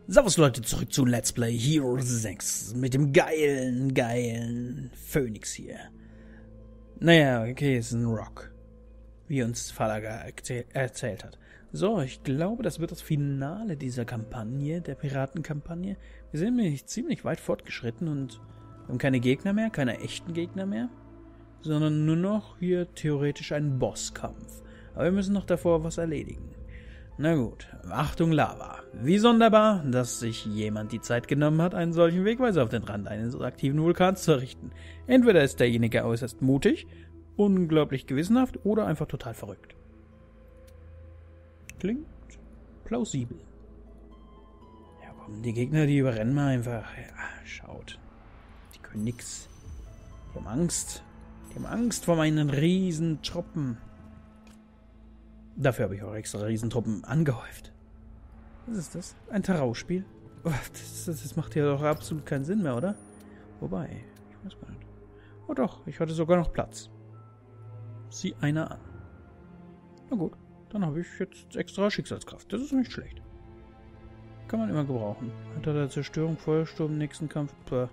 Servus Leute, zurück zu Let's Play Hero 6 mit dem geilen Phönix hier. Naja, okay, es ist ein Rock, wie uns Falaga erzählt hat. So, ich glaube, das wird das Finale dieser Kampagne, der Piratenkampagne. Wir sind nämlich ziemlich weit fortgeschritten und haben keine Gegner mehr, keine echten Gegner mehr, sondern nur noch hier theoretisch einen Bosskampf. Aber wir müssen noch davor was erledigen. Na gut, Achtung Lava. Wie sonderbar, dass sich jemand die Zeit genommen hat, einen solchen Wegweiser auf den Rand eines aktiven Vulkans zu errichten. Entweder ist derjenige äußerst mutig, unglaublich gewissenhaft oder einfach total verrückt. Klingt plausibel. Ja, komm, die Gegner, die überrennen mal einfach. Ja, schaut. Die können nix. Die haben Angst. Die haben Angst vor meinen riesen Truppen. Dafür habe ich auch extra Riesentruppen angehäuft. Was ist das? Ein Tarot-Spiel? Das macht ja doch absolut keinen Sinn mehr, oder? Wobei, ich weiß gar nicht. Oh doch, ich hatte sogar noch Platz. Sieh einer an. Na gut, dann habe ich jetzt extra Schicksalskraft. Das ist nicht schlecht. Kann man immer gebrauchen. Unter der Zerstörung, Feuersturm, nächsten Kampf.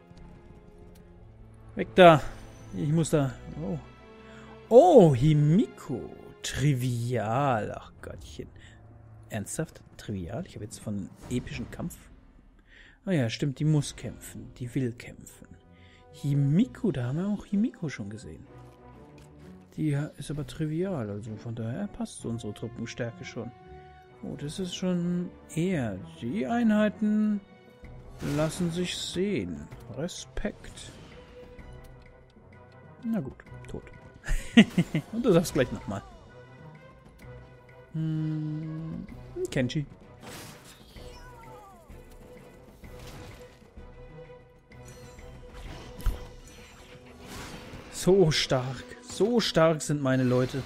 Weg da! Ich muss da... Oh. Oh, Himiko! Trivial. Ach Gottchen. Ernsthaft? Trivial? Ich habe jetzt von epischen Kampf... Oh ja, stimmt, die muss kämpfen. Die will kämpfen. Himiko, da haben wir auch Himiko schon gesehen. Die ist aber trivial, also von daher passt zu unserer Truppenstärke schon. Oh, das ist schon eher... Die Einheiten lassen sich sehen. Respekt. Na gut, tot. Und du sagst gleich nochmal. Kenshi. So stark sind meine Leute.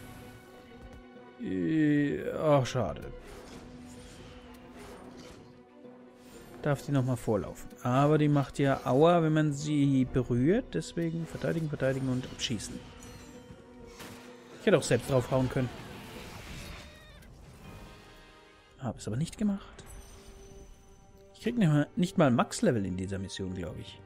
Ach, schade. Darf die nochmal vorlaufen. Aber die macht ja Aua, wenn man sie berührt. Deswegen verteidigen und abschießen. Ich hätte auch selbst draufhauen können. Habe es aber nicht gemacht. Ich krieg nicht mal Max-Level in dieser Mission, glaube ich.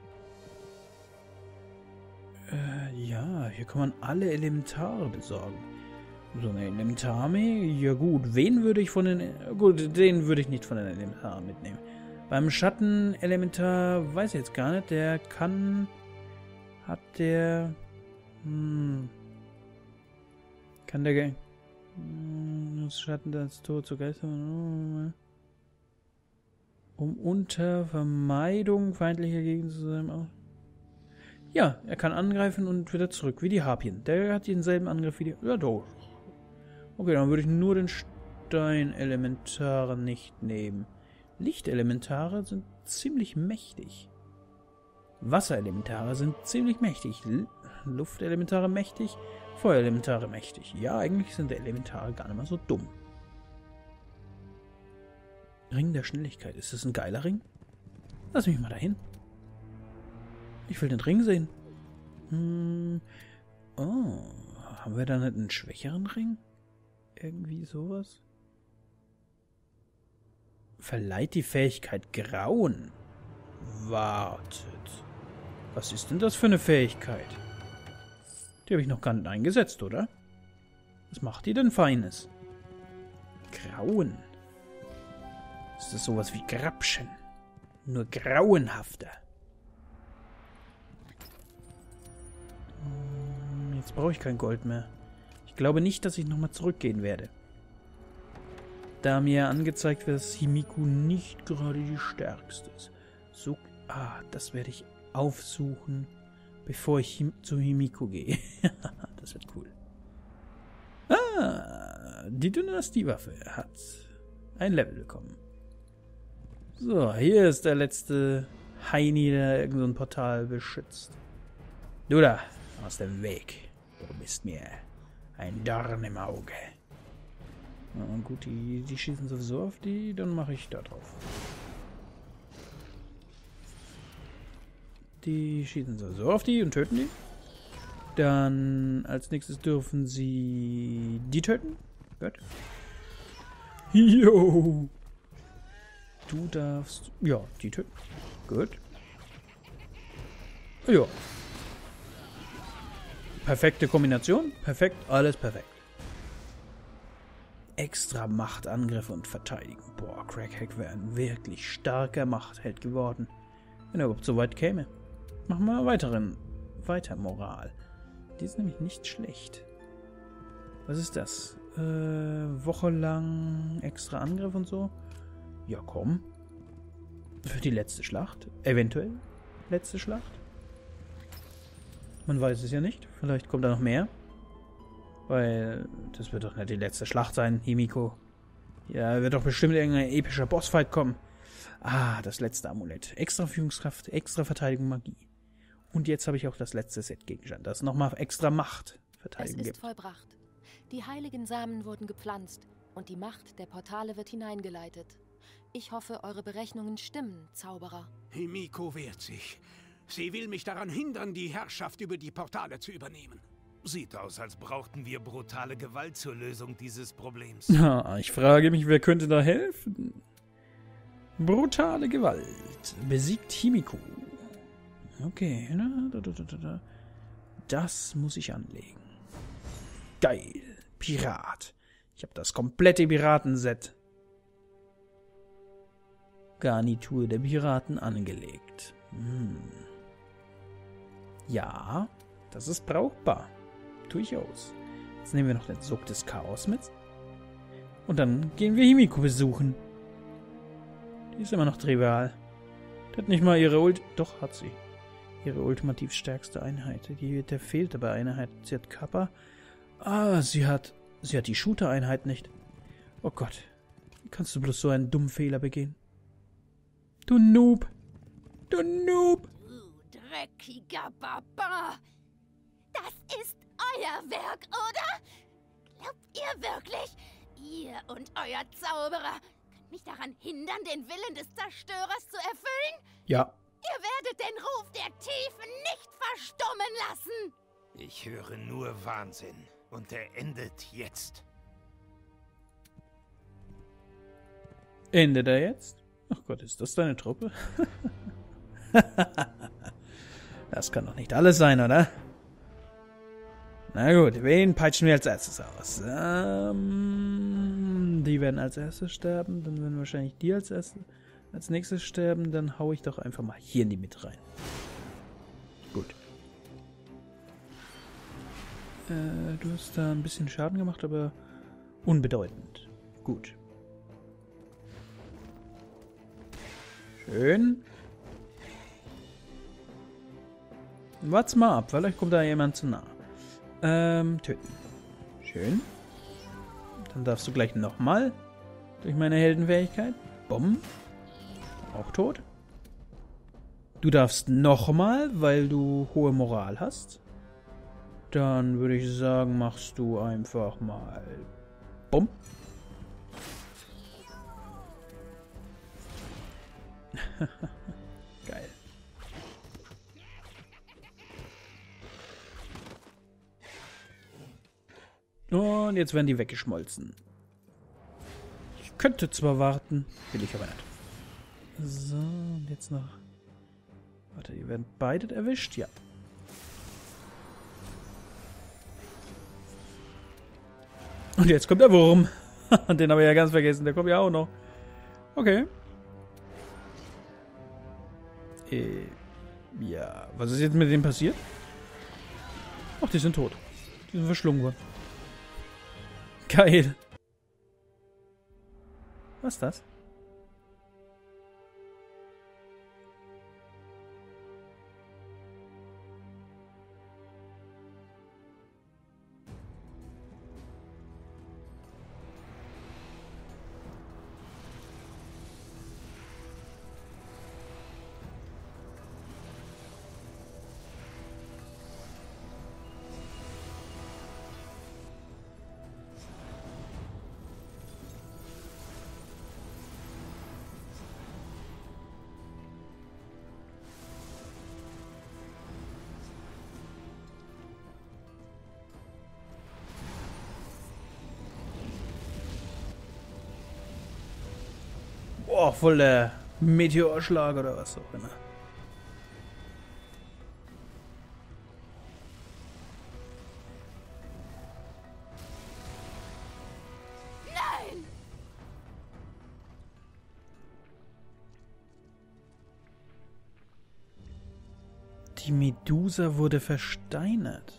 Ja, hier kann man alle Elementare besorgen. So eine Elementararmee? Ja gut, wen würde ich von den... Gut, den würde ich nicht von den Elementaren mitnehmen. Beim Schatten-Elementar weiß ich jetzt gar nicht. Der kann... Hat der... Kann der... Das Schatten das Tod zu Geistern... Um unter Vermeidung feindlicher Gegner zu sein... Ja, er kann angreifen und wieder zurück, wie die Harpien. Der hat denselben Angriff wie die... Ja, doch. Okay, dann würde ich nur den Steinelementare nicht nehmen. Lichtelementare sind ziemlich mächtig. Wasserelementare sind ziemlich mächtig. Luftelementare mächtig. Feuerelementare mächtig. Ja, eigentlich sind die Elementare gar nicht mal so dumm. Ring der Schnelligkeit. Ist das ein geiler Ring? Lass mich mal dahin. Ich will den Ring sehen. Oh, haben wir da nicht einen schwächeren Ring? Irgendwie sowas? Verleiht die Fähigkeit Grauen. Wartet. Was ist denn das für eine Fähigkeit? Die habe ich noch gar nicht eingesetzt, oder? Was macht die denn Feines? Grauen. Ist das sowas wie Grapschen? Nur grauenhafter. Jetzt brauche ich kein Gold mehr. Ich glaube nicht, dass ich nochmal zurückgehen werde. Da mir angezeigt wird, dass Himiko nicht gerade die stärkste ist. So, das werde ich aufsuchen, bevor ich zu Himiko gehe. Das wird cool. Die Dynastiewaffe hat ein Level bekommen. So, hier ist der letzte Heini, der irgendein Portal beschützt. Du da, aus dem Weg. Du bist mir ein Dorn im Auge. Na gut, die schießen sowieso auf die, dann mache ich da drauf. Die schießen sowieso auf die und töten die. Dann als nächstes dürfen sie die töten. Gut. Jo. Du darfst... Ja, die töten. Gut. Ja. Perfekte Kombination. Perfekt. Alles perfekt. Extra Machtangriff und Verteidigung. Boah, Crackhack wäre ein wirklich starker Machtheld geworden. Wenn er überhaupt so weit käme. Machen wir weiter Moral. Die ist nämlich nicht schlecht. Was ist das? Woche lang extra Angriff und so? Ja, komm. Für die letzte Schlacht. Eventuell letzte Schlacht. Man weiß es ja nicht. Vielleicht kommt da noch mehr. Weil das wird doch nicht die letzte Schlacht sein, Himiko. Ja, wird doch bestimmt irgendein epischer Bossfight kommen. Ah, das letzte Amulett. Extra Führungskraft, extra Verteidigung, Magie. Und jetzt habe ich auch das letzte Set-Gegenstand, das nochmal extra Macht verteidigen gibt. Es ist vollbracht. Die heiligen Samen wurden gepflanzt und die Macht der Portale wird hineingeleitet. Ich hoffe, eure Berechnungen stimmen, Zauberer. Himiko wehrt sich. Sie will mich daran hindern, die Herrschaft über die Portale zu übernehmen. Sieht aus, als brauchten wir brutale Gewalt zur Lösung dieses Problems. Ja, ich frage mich, wer könnte da helfen? Brutale Gewalt. Besiegt Himiko. Okay, das muss ich anlegen. Geil. Pirat. Ich habe das komplette Piratenset. Garnitur der Piraten angelegt. Ja, das ist brauchbar. Durchaus. Jetzt nehmen wir noch den Sog des Chaos mit. Und dann gehen wir Himiko besuchen. Die ist immer noch trivial. Die hat nicht mal ihre Doch, hat sie. Ihre ultimativ stärkste Einheit. Der fehlt aber eine Einheit. Sie hat Kappa. Ah, sie hat die Shooter-Einheit nicht. Oh Gott. Wie kannst du bloß so einen dummen Fehler begehen? Du Noob. Du Noob. Du dreckiger Barbar. Das ist euer Werk, oder? Glaubt ihr wirklich, ihr und euer Zauberer könnt mich daran hindern, den Willen des Zerstörers zu erfüllen? Ja. Ihr werdet den Ruf der Tiefen nicht verstummen lassen. Ich höre nur Wahnsinn. Und er endet jetzt. Endet er jetzt? Ach Gott, ist das deine Truppe? Das kann doch nicht alles sein, oder? Na gut, wen peitschen wir als erstes aus? Die werden als erstes sterben, dann werden wahrscheinlich die als nächstes sterben, dann hau ich doch einfach mal hier in die Mitte rein. Gut. Du hast da ein bisschen Schaden gemacht, aber unbedeutend. Gut. Schön. Wart's mal ab, vielleicht kommt da jemand zu nah. Töten. Schön. Dann darfst du gleich nochmal durch meine Heldenfähigkeit. Bumm. Auch tot. Du darfst nochmal, weil du hohe Moral hast. Dann würde ich sagen, machst du einfach mal Bumm. Geil. Und jetzt werden die weggeschmolzen. Ich könnte zwar warten, will ich aber nicht. So, und jetzt noch... Warte, die werden beide erwischt? Ja. Und jetzt kommt der Wurm. Den habe ich ja ganz vergessen. Der kommt ja auch noch. Okay. Ja, was ist jetzt mit denen passiert? Ach, die sind tot. Die sind verschlungen worden. Geil. Was ist das? Boah, voll der Meteorschlag oder was auch immer. Nein! Die Medusa wurde versteinert.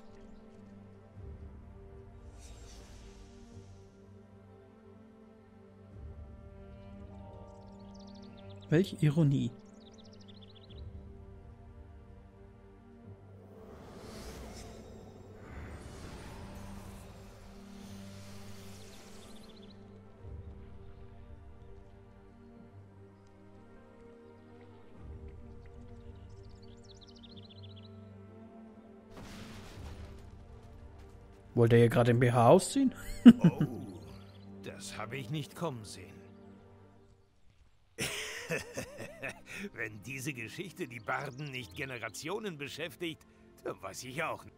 Welche Ironie. Wollte er hier gerade den BH ausziehen? Oh, das habe ich nicht kommen sehen. Wenn diese Geschichte die Barden nicht Generationen beschäftigt, dann weiß ich auch nicht.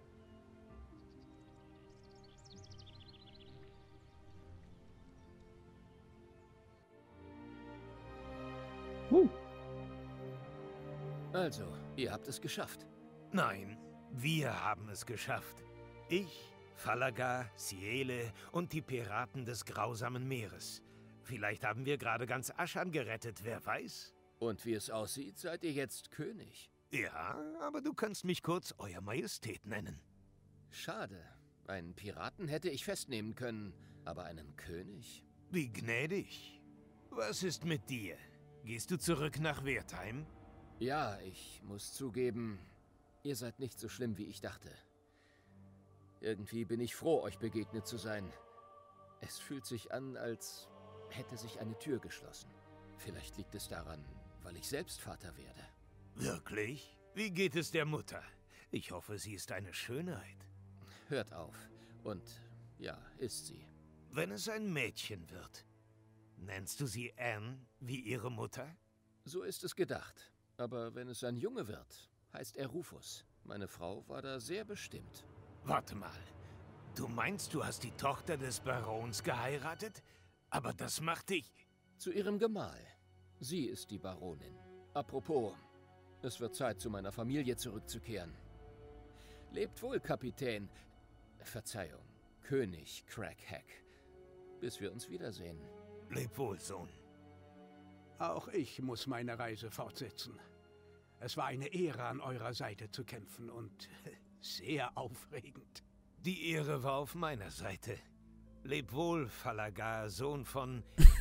Also, ihr habt es geschafft. Nein, wir haben es geschafft. Ich, Falaga, Ciele und die Piraten des grausamen Meeres. Vielleicht haben wir gerade ganz Aschan gerettet, wer weiß? Und wie es aussieht, seid ihr jetzt König. Ja, aber du kannst mich kurz Euer Majestät nennen. Schade. Einen Piraten hätte ich festnehmen können, aber einen König? Wie gnädig. Was ist mit dir? Gehst du zurück nach Wertheim? Ja, ich muss zugeben, ihr seid nicht so schlimm, wie ich dachte. Irgendwie bin ich froh, euch begegnet zu sein. Es fühlt sich an, als hätte sich eine Tür geschlossen. Vielleicht liegt es daran, weil ich selbst Vater werde. Wirklich? Wie geht es der Mutter? Ich hoffe, sie ist eine Schönheit. Hört auf. Und ja, ist sie. Wenn es ein Mädchen wird, nennst du sie Anne wie ihre Mutter? So ist es gedacht. Aber wenn es ein Junge wird, heißt er Rufus. Meine Frau war da sehr bestimmt. Warte mal. Du meinst, du hast die Tochter des Barons geheiratet? Aber das macht dich... Zu ihrem Gemahl. Sie ist die Baronin. Apropos, es wird Zeit, zu meiner Familie zurückzukehren. Lebt wohl, Kapitän. Verzeihung, König Crackhack. Bis wir uns wiedersehen. Leb wohl, Sohn. Auch ich muss meine Reise fortsetzen. Es war eine Ehre, an eurer Seite zu kämpfen und sehr aufregend. Die Ehre war auf meiner Seite. Leb wohl, Falaga, Sohn von...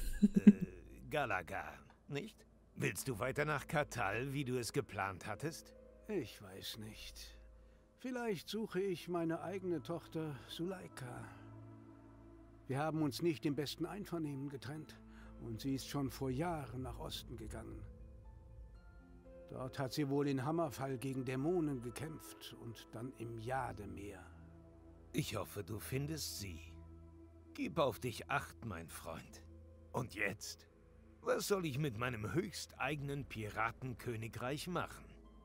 Galaga, nicht? Willst du weiter nach Katal, wie du es geplant hattest? Ich weiß nicht. Vielleicht suche ich meine eigene Tochter Suleika. Wir haben uns nicht im besten Einvernehmen getrennt und sie ist schon vor Jahren nach Osten gegangen. Dort hat sie wohl den Hammerfall gegen Dämonen gekämpft und dann im Jademeer. Ich hoffe, du findest sie. Gib auf dich Acht, mein Freund. Und jetzt? Was soll ich mit meinem höchsteigenen Piratenkönigreich machen?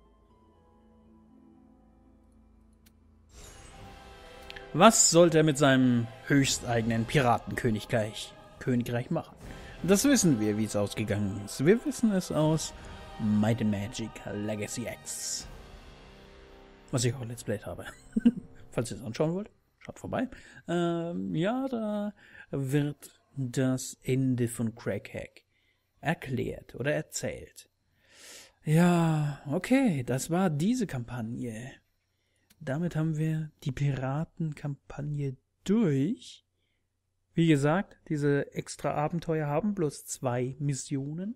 Was sollte er mit seinem höchsteigenen Piratenkönigreich machen? Das wissen wir, wie es ausgegangen ist. Wir wissen es aus Might and Magic Legacy X. Was ich auch Let's Play habe. Falls ihr es anschauen wollt, schaut vorbei. Ja, da wird das Ende von Crackhack erklärt oder erzählt. Ja, okay, das war diese Kampagne. Damit haben wir die Piratenkampagne durch. Wie gesagt, diese extra Abenteuer haben bloß 2 Missionen.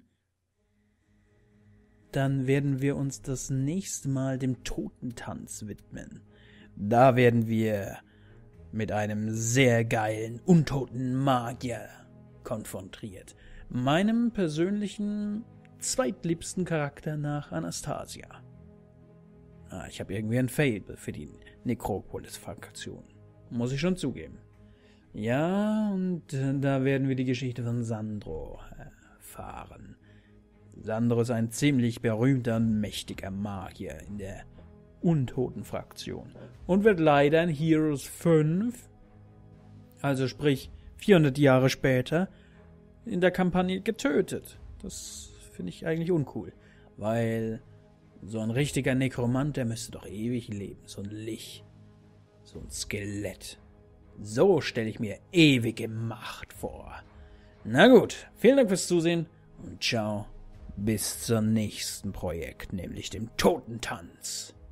Dann werden wir uns das nächste Mal dem Totentanz widmen. Da werden wir mit einem sehr geilen, untoten Magier konfrontiert. Meinem persönlichen zweitliebsten Charakter nach Anastasia. Ich habe irgendwie ein Faible für die Necropolis-Fraktion. Muss ich schon zugeben. Ja, und da werden wir die Geschichte von Sandro erfahren. Sandro ist ein ziemlich berühmter und mächtiger Magier in der Untoten-Fraktion und wird leider in Heroes 5, also sprich 400 Jahre später, in der Kampagne getötet. Das finde ich eigentlich uncool. Weil so ein richtiger Nekromant, der müsste doch ewig leben. So ein Lich. So ein Skelett. So stelle ich mir ewige Macht vor. Na gut, vielen Dank fürs Zusehen und ciao. Bis zum nächsten Projekt, nämlich dem Totentanz.